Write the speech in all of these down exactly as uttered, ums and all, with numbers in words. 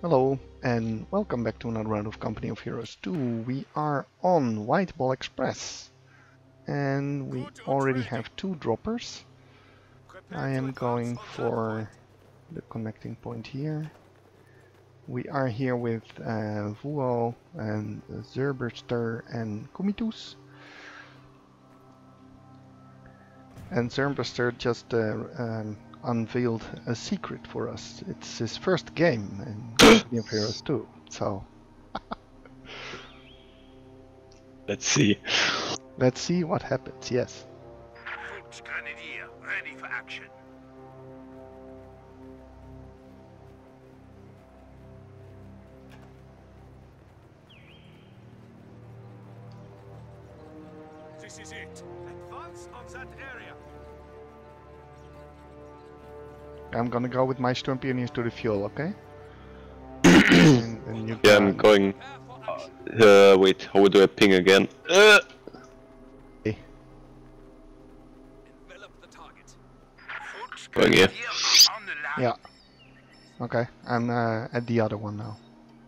Hello and welcome back to another round of Company of Heroes two. We are on Whiteball Express and we already have two droppers. I am going for the connecting point here. We are here with uh, Vuo and Zerberster and Kummitus. And Zerberster just uh, um, unveiled a secret for us. It's his first game in Company of Heroes two, so let's see. Let's see what happens, yes. Grenadier, ready for action. This is it. Advance on that area. I'm gonna go with my Sturmpioneers to the fuel, okay? and, and you Yeah, I'm going. Uh, wait, how do I ping again? Uh. Okay. Going here. Yeah. Okay, I'm uh, at the other one now.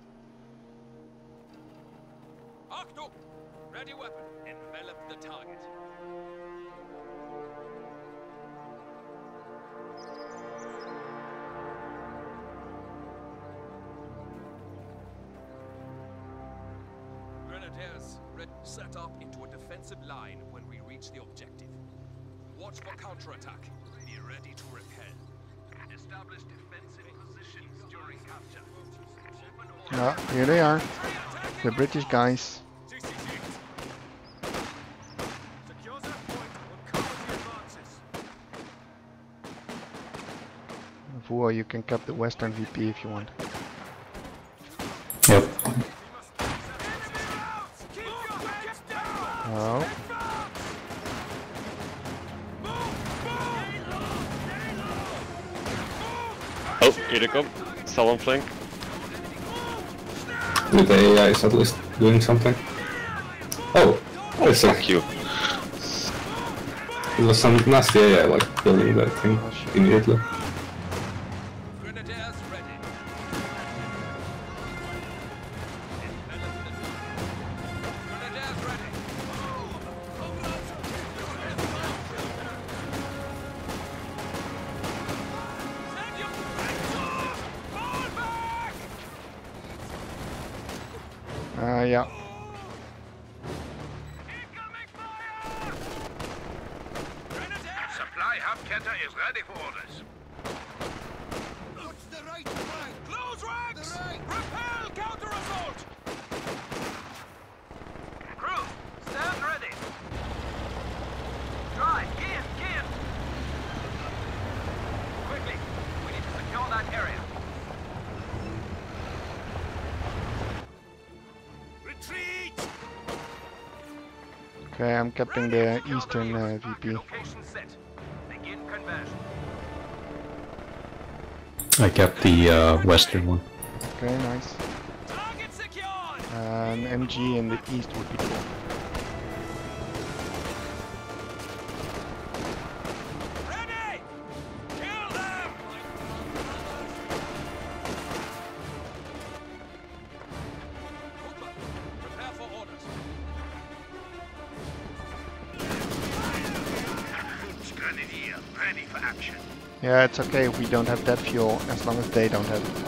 Ready weapon. Envelop the target. Grenadiers, set up into a defensive line when we reach the objective. Watch for counterattack. Be ready to repel. Establish defensive positions during capture. Yeah, here they are. The British guys. This is it. Secure that point and cover the advances. Vuo, you can cap the Western V P if you want. Yep. Oh. Oh, here they come. Someone flank. The A I is at least doing something. Oh, Oh, it's a, fuck you. it was some nasty A I like building that thing immediately. Grenadiers ready. Grenadiers ready. Send your troops! Fall back! Uh, yeah. Incoming fire! Grenadiers! Supply hub Kenta is ready for orders. What's the right flank? Close ranks! The right. Repel counter-assault! Crew, stand ready. Drive, in, in! Quickly, we need to secure that area. Retreat! Okay, I'm capping the Eastern uh, V P. Location set. Begin conversion. I kept the uh, western one. Okay, nice. Target secured! An M G in the east would be cool. Ready! Kill them! Cooper, prepare for orders. Grenadier, ready for action. Yeah, it's okay if we don't have that fuel, as long as they don't have it.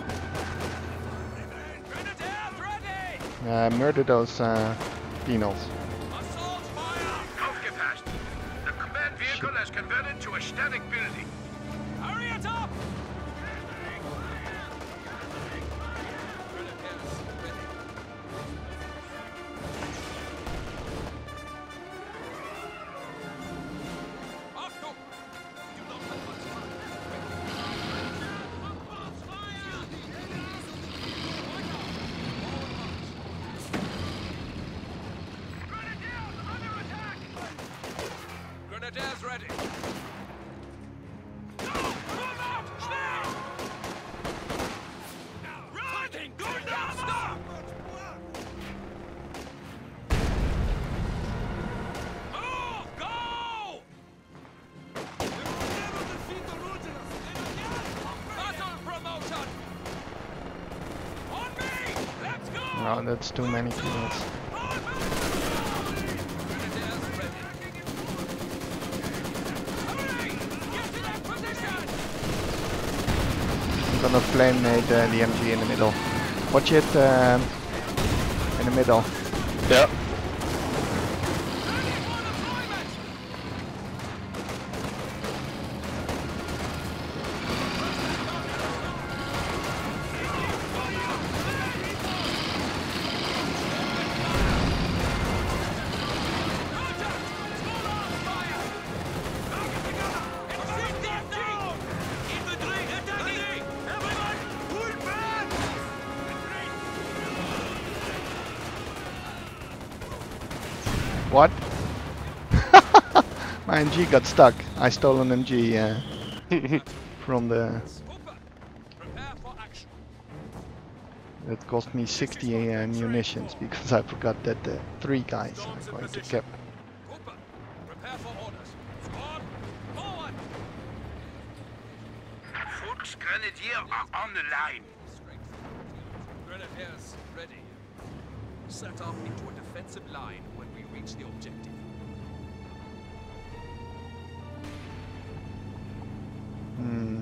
Grenadiers ready! Uh, murder those uh, penals. Assault fire! Aufgepasst! The command vehicle has converted to a static building. Hurry it up! Grenadiers ready. Achtung! You don't have much time. Advance fire! Forward march! Oh, that's too many people. I'm gonna flame nade uh, the M G in the middle. Watch it um, in the middle. Yeah. What? My M G got stuck. I stole an M G uh, from the... It cost me sixty uh, munitions because I forgot that the three guys are going to cap. Prepare for orders. Squad, forward! Fuchs Grenadier are on the line. Grenadiers ready. Set up into a defensive line when we reach the objective. Hmm.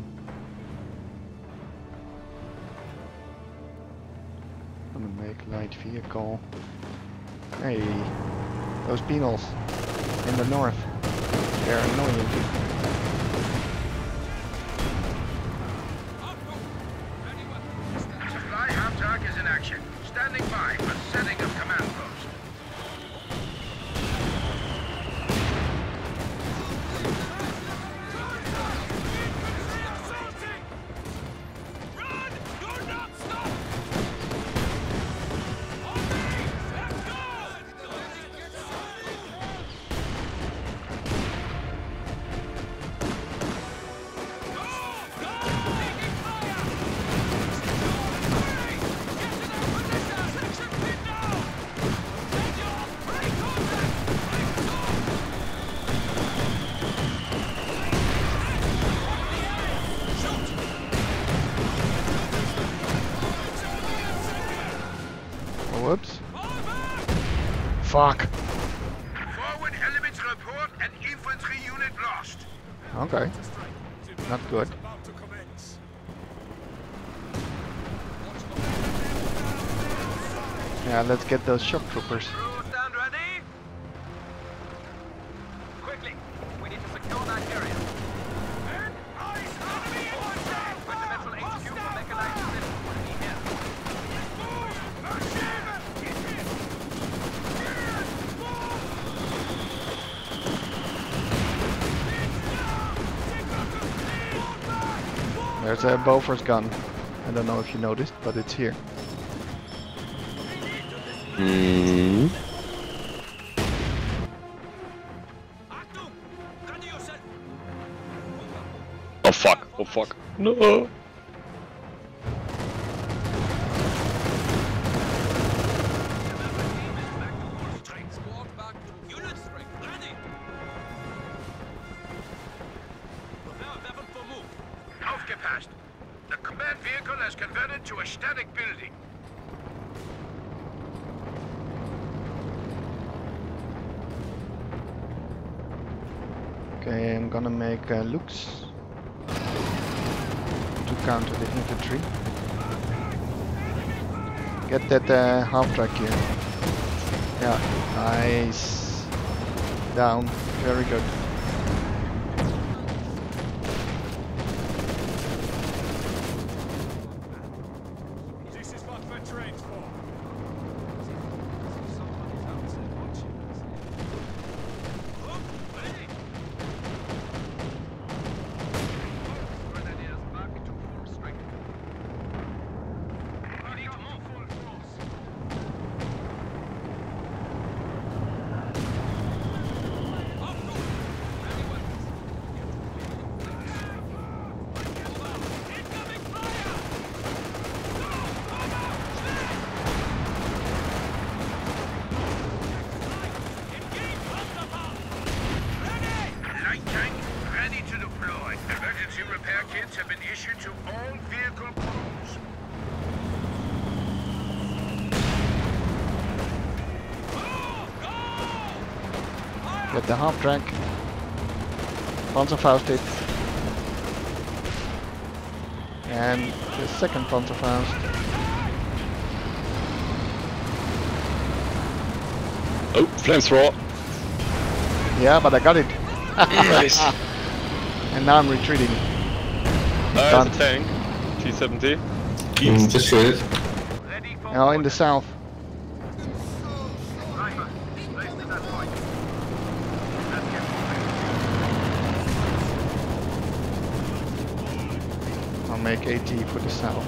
Gonna make light vehicle. Hey, those beetles in the north. They're annoying people. Supply half-track is in action. Standing by for setting of command post. Run! Do not stop! Whoops. Fuck. Forward elements report an infantry unit lost. Okay. Not good. Yeah, let's get those shock troopers. Crew stand ready. Quickly! We need to secure that area. Fundamental H Q for mechanized systems will be here. There's a Bofors gun. I don't know if you noticed, but it's here. Hmm. Oh fuck, oh fuck. No. Squad back to unit strength. Ready! Prepare weapon for move. Aufgepasst. The command vehicle has converted to a static building. Okay, I'm gonna make uh, Lux to counter the infantry. Get that uh, half track here. Yeah, nice. Down, very good. This is what we're trained for. Grenadiers back to full strength. We need to move full force. Get the half track. Panzerfaust it. And the second Panzerfaust. Oh, flamethrower. Yeah, but I got it. Nice. And now I'm retreating. There's Done. a tank. T seventy. Mm, just shoot it. Ready for Now in the south. Sniper, place to that point. Let's get moving. I'll make AT for the south.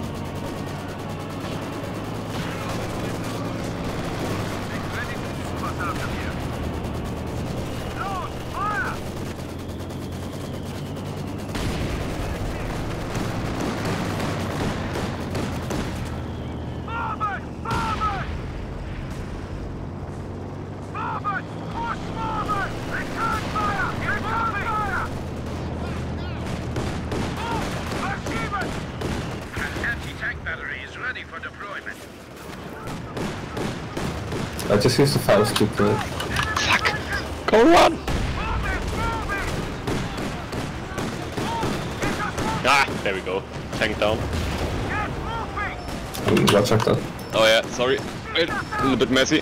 Ready to move us out of here. Load, fire! Forward! Forward! Forward! Push forward! Return fire! Return fire! Move! Achievement! An anti-tank battery is ready for deployment. I just used the Faust to kill it. Fuck! Go run! Move it! Move it! Get us moving! Ah, there we go. Tank down. Get moving! Um, watch out that. Oh yeah, sorry. Wait, a little bit messy. Get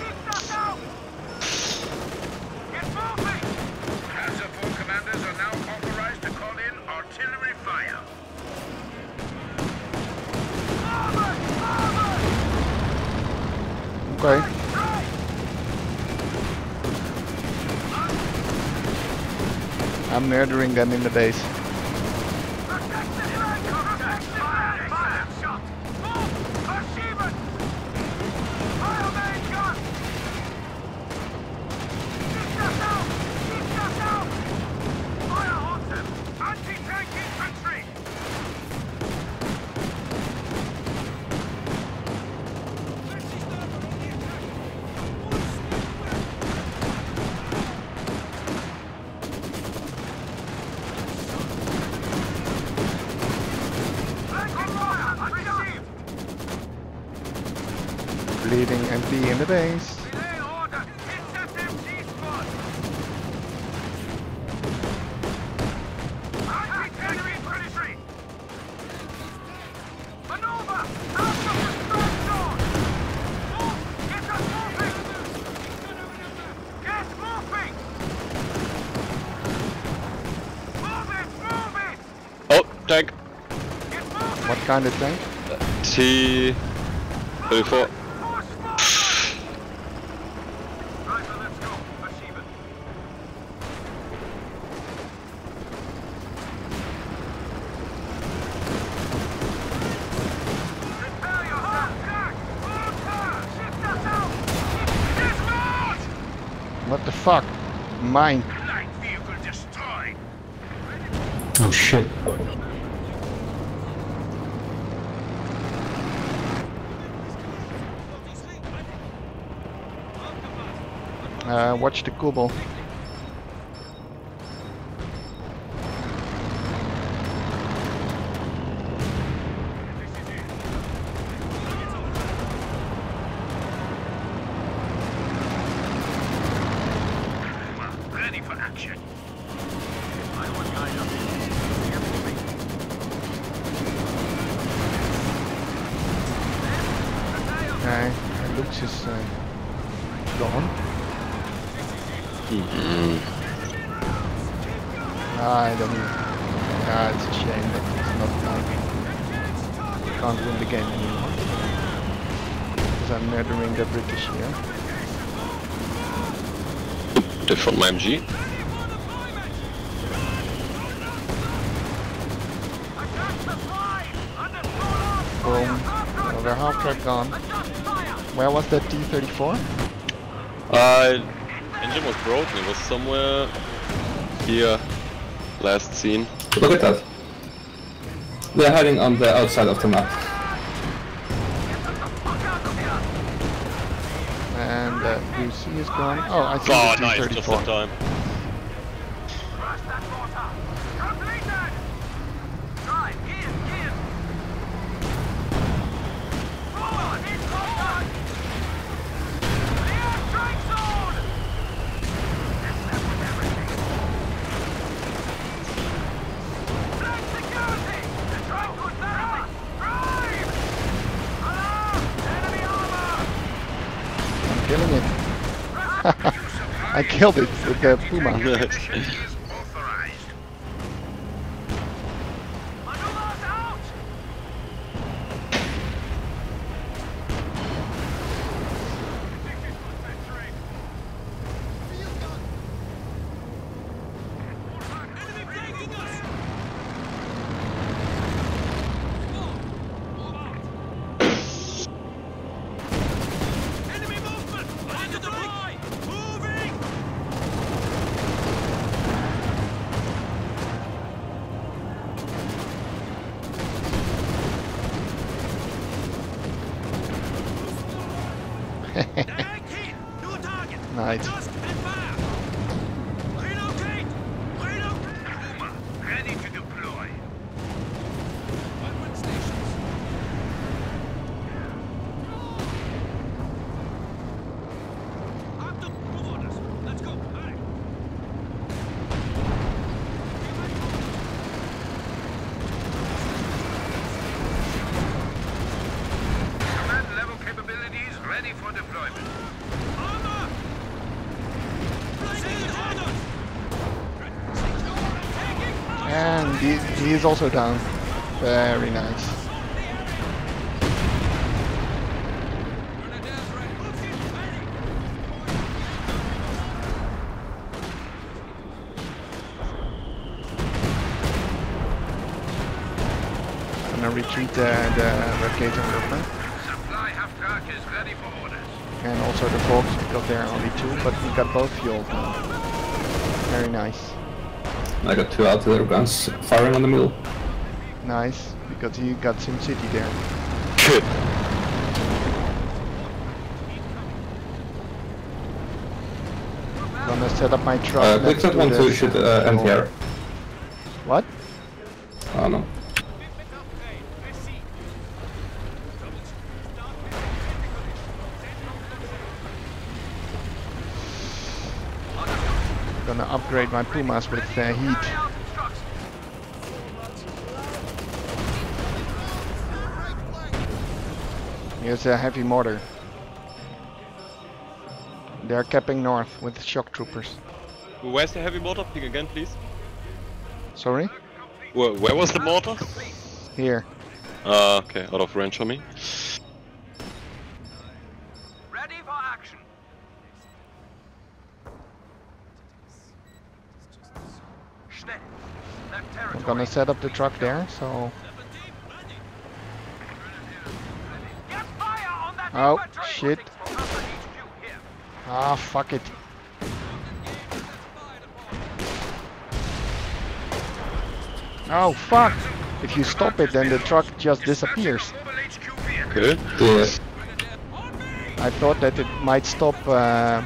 moving! Panzer four commanders are now authorized to call in artillery fire. Forward! Forward! Okay. I'm murdering them in the base. Protect the flank! Protect the flank! Fire! Shot! Move! Achievement! Fire main gun! Keep us out! Keep us out! Fire on them! Anti-tank infantry! Flanking fire! Received! Bleeding M P in the base. Delay order! Intercept M G squad! Anti-tank infantry! Maneuver! Out of the strike zone! Move! Get us moving! Get moving! Move it! Move it! Oh, tank. Get moving! What kind of tank? T thirty-four. Push forward! Right, let's go. Achieve it. Prepare yourself! Jack! Order! Shift us out! Dismount! What the fuck? Mine. Light vehicle destroyed! Oh shit. Uh, watch the Kubel. Ready for action. Okay, it looks is uh, gone. I don't know. Ah, it's a shame that it's not done. Can't win the game anymore. Because I'm murdering the British here. Different my M G. Boom. Another half track gone. Where was that T thirty-four? Uh, engine was broken. It was somewhere here. Last scene. Look at that. They're hiding on the outside of the map. And uh, U C is gone. Oh, I see Oh, the nice, T just thirty-four. in time. Crush that mortar! Completed! Drive, gear, gear! Forward, in contact! The airstrike zone! killing it. I killed it with the Puma. Mission is authorized. Maneuvers out! Enemy movement! Line to deploy! Moving! Direct hit! New target! Nice. Just and fire! Relocate! Relocate! Puma, ready to deploy. Weapon stations. Up to move orders. Let's go. Hurry. Command level capabilities ready for deployment. Armor! Placing orders! Taking fire! And he, he is also down. Very nice. Grenadiers ready. Ready. I'm gonna retreat the, the red gate movement. Supply half track is ready for orders. And also the box because there are only two, but we got both fueled now. Very nice. I got two artillery guns firing on the middle. Nice, because you got Sim City there. Good. Gonna set up my truck. Uh, next click that one the to shoot uh, fuel. N T R. What? Oh no. Gonna upgrade my Pumas with uh, heat. Here's a heavy mortar. They're capping north with shock troopers. Where's the heavy mortar? Ping again, please. Sorry? Where, where was the mortar? Here. Uh, okay, out of range for me. Ready for action. Schnell. Left I'm territory. gonna set up the truck there, so... Get fire on that Oh, infantry. shit. Ah, fuck it. Oh, fuck! If you stop it, then the truck just disappears. Okay. Yeah. I thought that it might stop... Uh,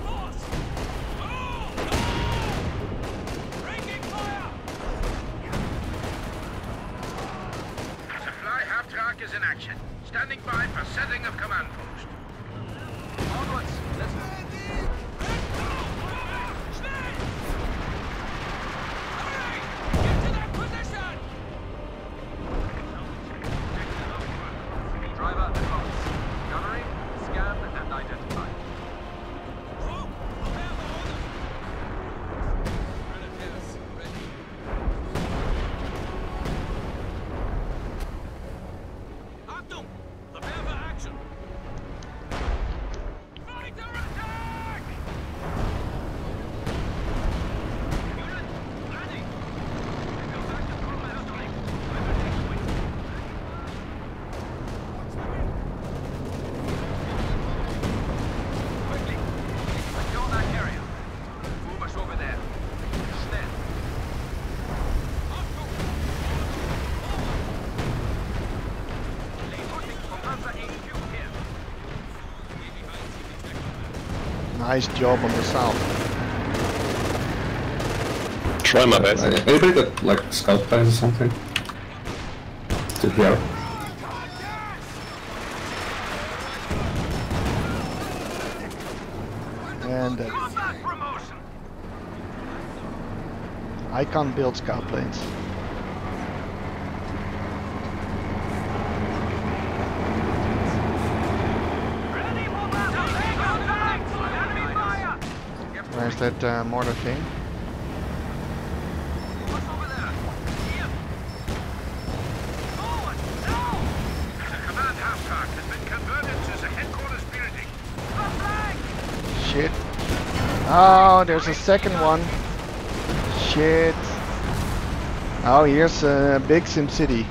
Supply half track is in action. Standing by for setting of command post. Onwards. Let's Driver advance. Gunnery, scan and identify. Achtung! Prepare for action! Fighter attack! Unit, ready! Go back to combat line. Quickly, secure that area. Move us over there. Stand. Reporting for Panzer H Q here. nice job on the south. Try my Uh, best. anybody got like scout planes or something? To here. And uh, Combat promotion! I can't build scout planes. Ready for battle! Take on there's that uh, mortar thing. What's over there? Here. Forward! Now! The command half-track has been converted to the headquarters building. The flank! Shit. Oh, there's a second one. Shit. Oh, here's a uh, big Sim City.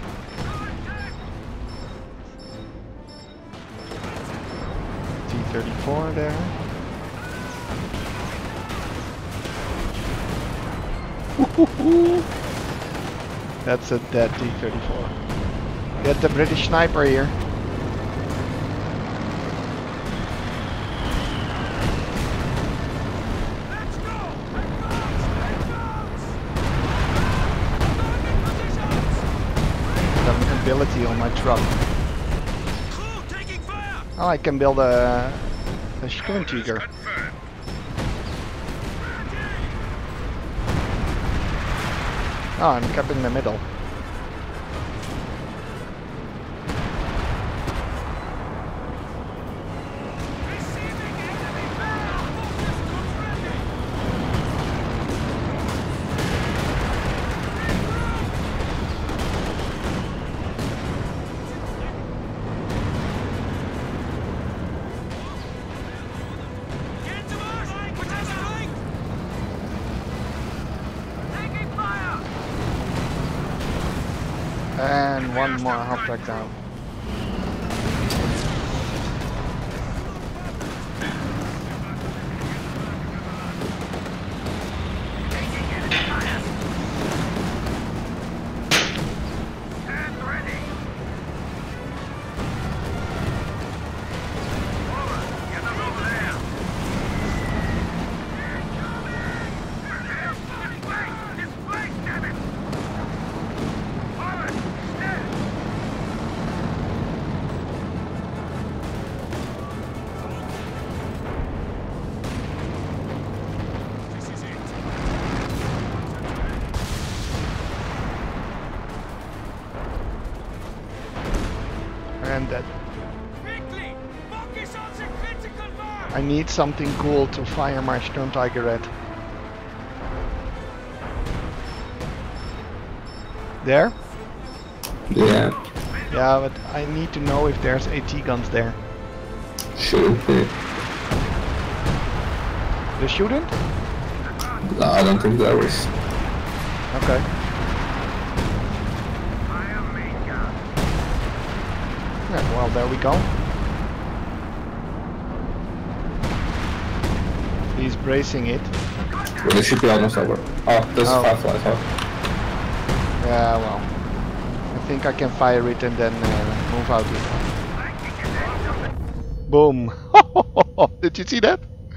T thirty-four there. That's a dead T thirty-four. Get the British sniper here. Ability on my truck. Oh, I can build a, a Sturmtiger. Oh, I'm kept in the middle. And one more half track down. And dead. I need something cool to fire my Sturmtiger at. There? Yeah. Yeah, but I need to know if there's AT guns there. Shouldn't be. There shouldn't? No, I don't think there is. Okay. Yeah, well, there we go. He's bracing it. Well, it should be almost over. Oh, there's Oh. five flies. Oh. Yeah, well. I think I can fire it and then uh, move out it. Boom! Did you see that?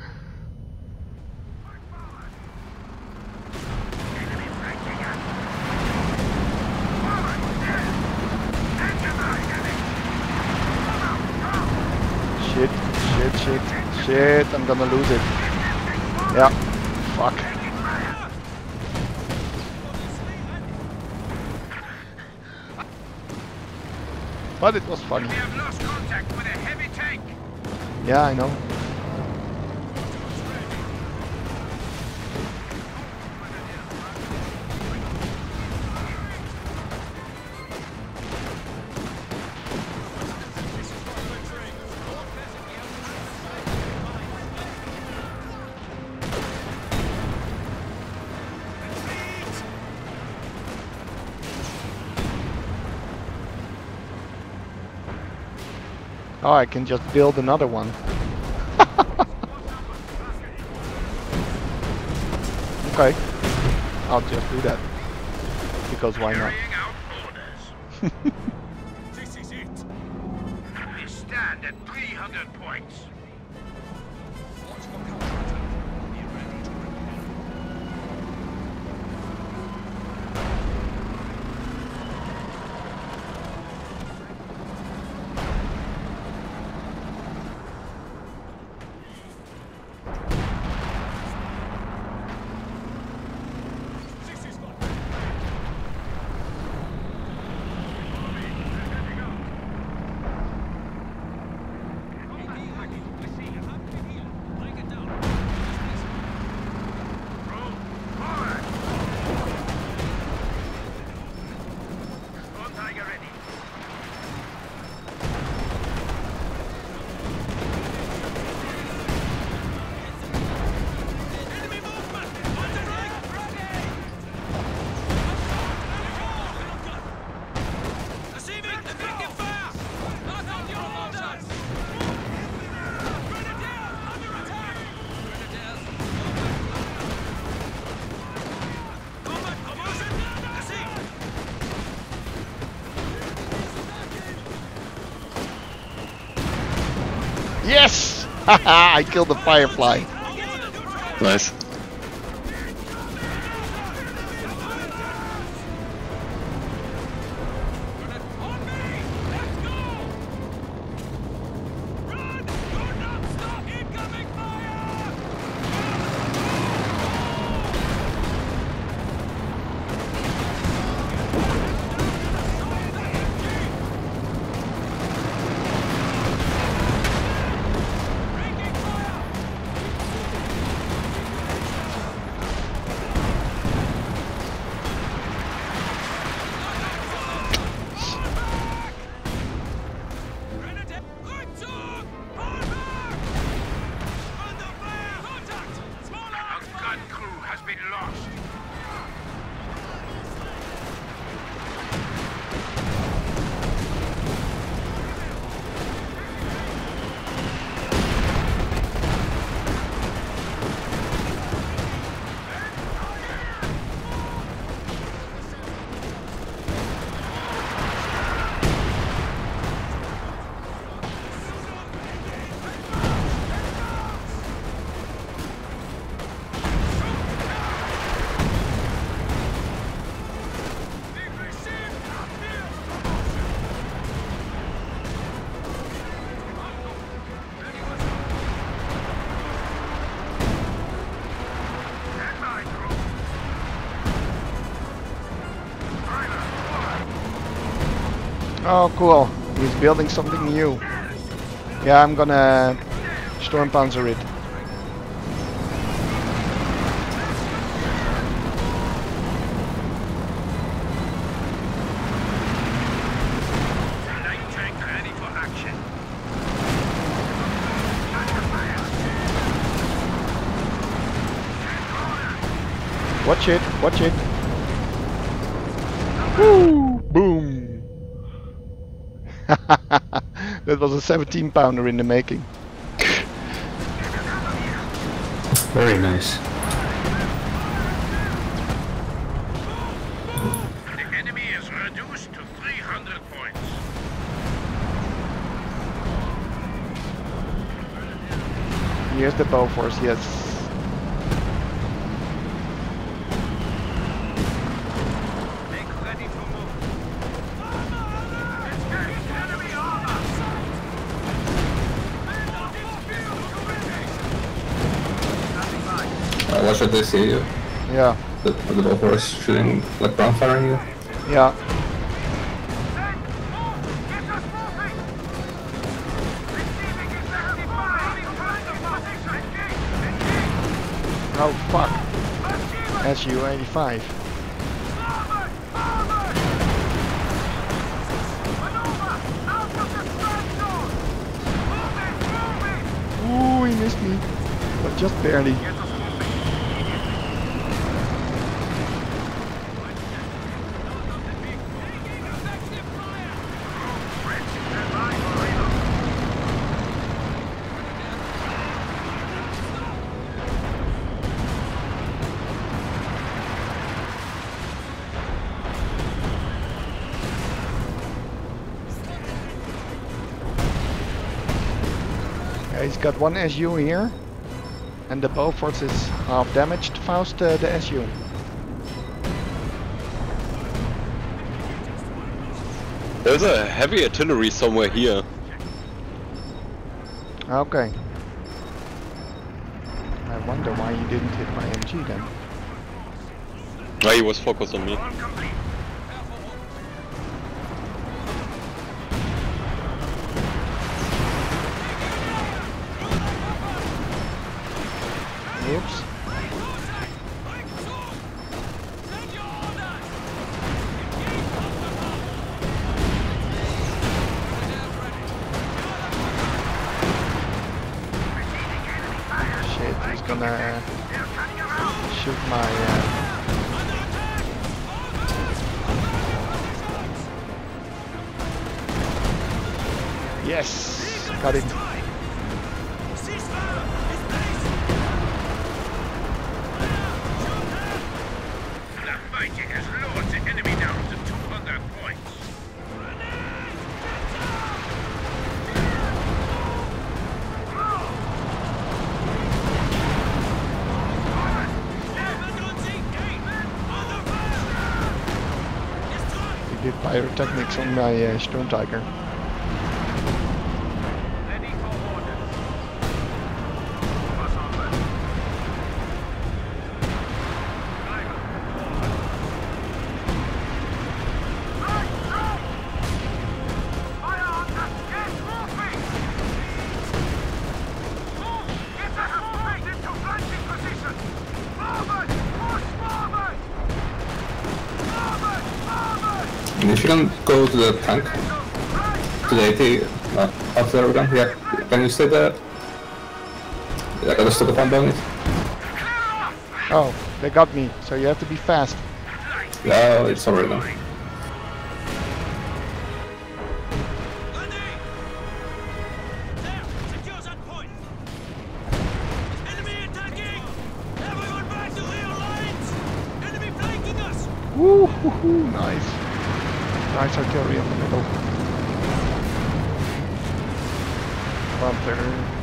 Shit, shit, shit, shit, I'm gonna lose it. Yeah, fuck. But it was funny. We have lost contact with a heavy tank. Yeah, I know. Oh, I can just build another one. Okay, I'll just do that. Because why not? Carrying out orders. This is it. We stand at three hundred points. Watch for counterattack. Be ready to repel. Yes! Haha! I killed the firefly. Nice. Oh, cool. He's building something new. Yeah, I'm gonna Stormpanzer it. Light tank ready for action. Watch it, watch it. Woo! Boom! That was a seventeen pounder in the making. Very nice. The enemy is reduced to three hundred points. Here's the bow force, yes. Make ready to move. Enemy armor! Uh, what should they see you? Yeah, The, the little horse shooting like brown fire at you? yeah. Oh fuck. S U eighty-five. Ooh, he missed me. But just barely. Yeah, he's got one S U here. And the bow force is half damaged. Faust uh, the S U. There's a heavy artillery somewhere here. Okay. I wonder why you didn't hit my M G then. Why he was focused on me. Oops. Shit, he's gonna uh, shoot my... Uh... Yes! Got it. Fighting has lowered the enemy down to two hundred points. pyrotechnics on my uh, Stone Tiger. Ready for orders. Pass on left. Driver. Right, right. Fire on that. Get moving. Move. Get the moving into flanking position. Forward. Push forward. Forward. Forward. And if you can go to the tank, to the eighty, uh, after everyone, yeah, can you stay there? I gotta stop the pump on it. Oh, they got me, so you have to be fast. Yeah, it's already done. Woo hoo hoo, nice. Nice artillery in the middle. Panther.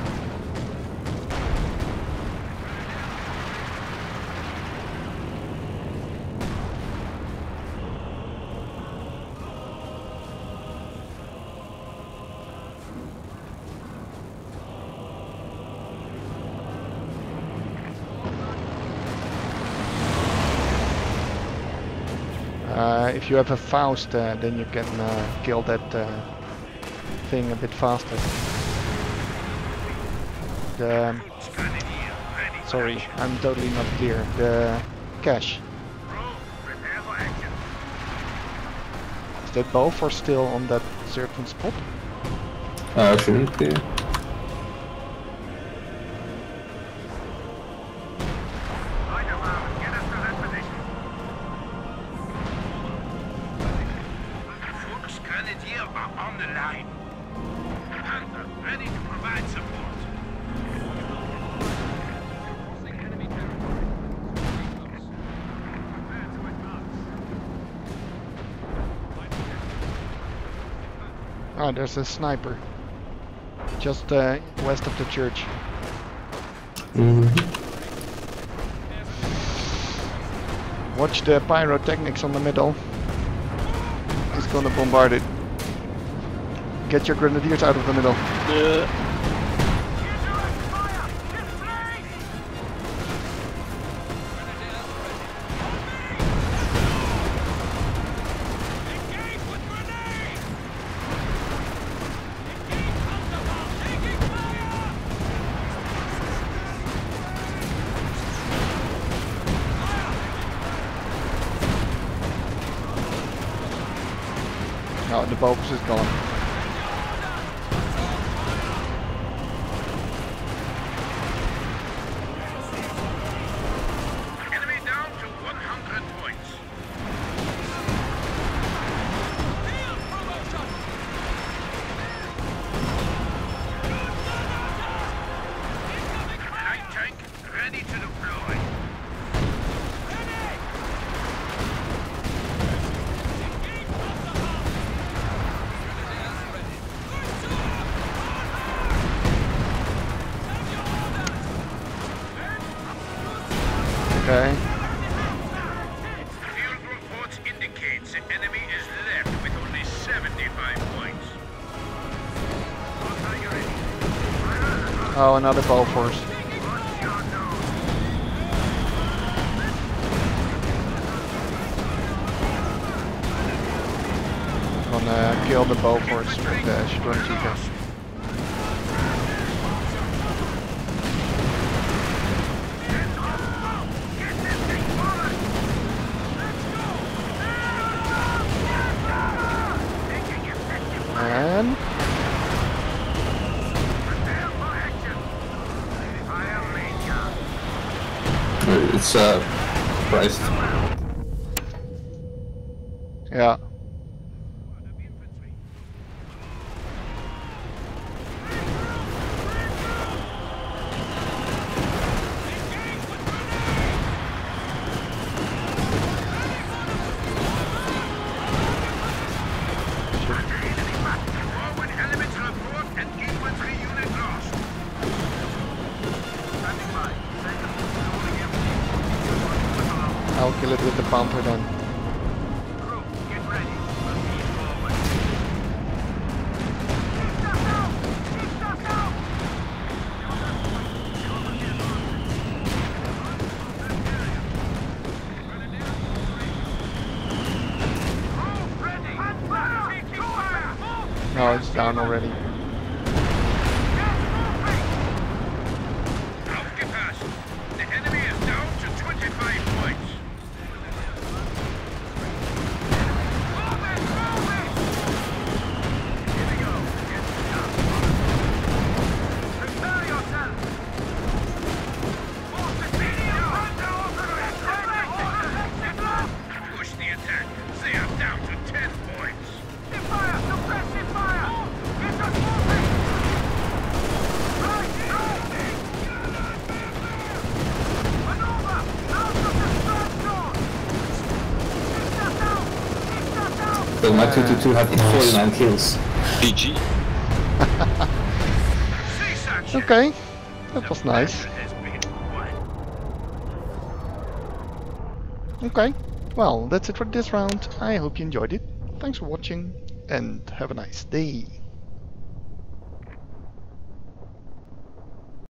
Uh, if you have a Faust, uh, then you can uh, kill that uh, thing a bit faster. The, sorry, I'm totally not clear. The cache. Is that both or still on that certain spot? Uh, shouldn't be. Ah, there's a sniper. Just uh, west of the church. Mm-hmm. Watch the pyrotechnics on the middle. He's gonna bombard it. Get your grenadiers out of the middle. Yeah. No, the focus is gone. Enemy down to one hundred points. Light tank ready to deploy. Okay. Field reports indicate the enemy is left with only seventy-five points. Oh, another bow force. Gonna kill the bow force with the Storm Seeker. And It's uh, priced. yeah. Forward elements report and infantry unit lost. Standing by. I'll kill it with the panther then. Crew, get ready. units down already. Aufgepasst! The enemy is down to twenty-five points. Move it, move it! Here we go. Get down. Prepare yourself. Force the senior under push the attack. They are down to ten points. Fire! Suppressive fire! Get us moving! Right, right! Maneuver! Out of the third zone! Keep that down! Keep that down! So my two two two had forty-nine kills. G G. Cease action! Okay, that was nice. Has been won. Okay, well, that's it for this round. I hope you enjoyed it. Thanks for watching and have a nice day.